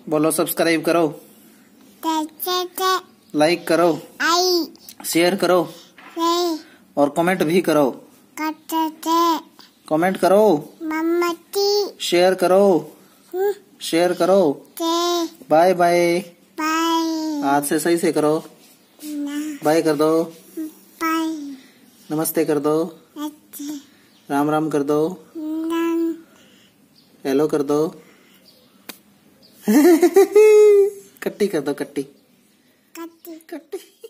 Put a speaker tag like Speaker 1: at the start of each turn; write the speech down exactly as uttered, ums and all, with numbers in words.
Speaker 1: बोलो सब्सक्राइब करो, लाइक करो, शेयर करो और कमेंट भी करो। कमेंट करो, शेयर करो, शेयर करो। Bye bye. हाथ से सही से करो। बाय कर दो, नमस्ते कर दो, राम राम कर दो, हेलो कर दो। कट्टी कर दो, कट्टी कट्टी कट्टी।